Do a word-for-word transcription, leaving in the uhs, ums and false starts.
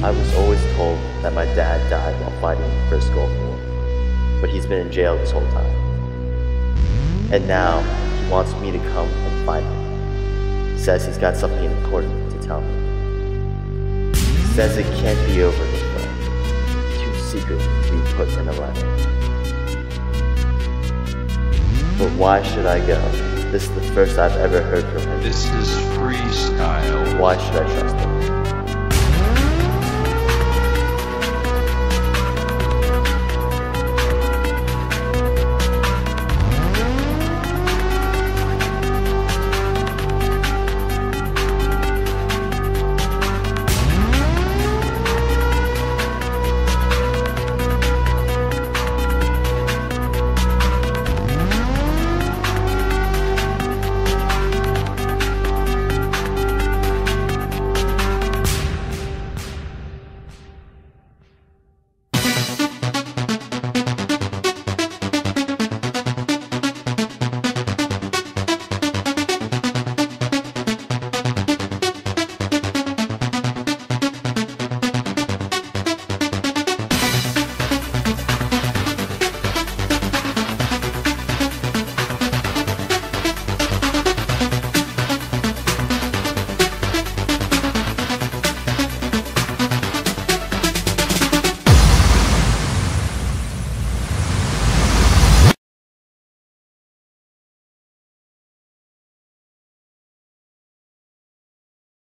I was always told that my dad died while fighting in the first Gulf War, but he's been in jail this whole time. And now, he wants me to come and find him. He says he's got something important to tell me. He says it can't be over this way. Too secret to be put in a letter. But why should I go? This is the first I've ever heard from him. This is freestyle. Why should I trust him?